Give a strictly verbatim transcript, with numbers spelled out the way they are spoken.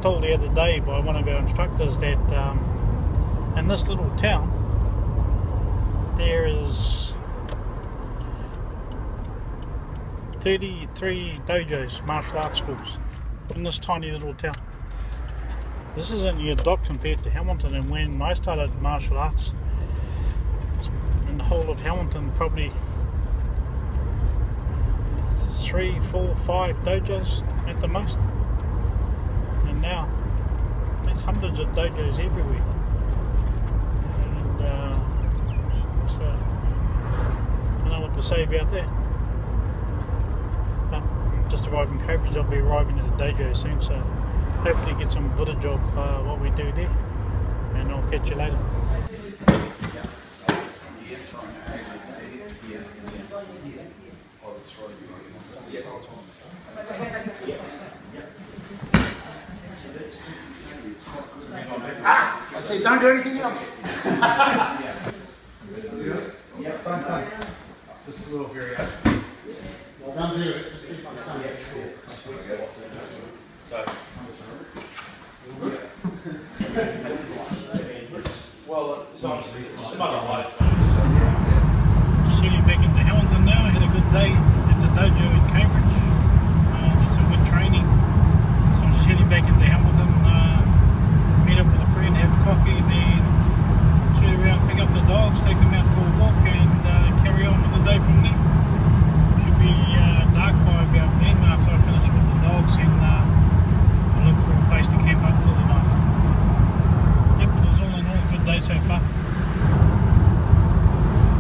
told the other day by one of our instructors that um, in this little town there is thirty-three dojos, martial arts schools, in this tiny little town. This isn't a dot compared to Hamilton, and when I started martial arts, in the whole of Hamilton, probably three, four, five dojos at the most. And now there's hundreds of dojos everywhere. And uh, so I don't know what to say about that. But just arrived in Cambridge. I'll be arriving at the dojo soon, so hopefully get some footage of uh, what we do there, and I'll catch you later. Ah! I say don't do anything else. Yeah, same thing. Just a little variation. Well, don't do it. Just keep on saying it short. So, well, it's obviously some other ways. Just heading back into Hamilton now. I had a good day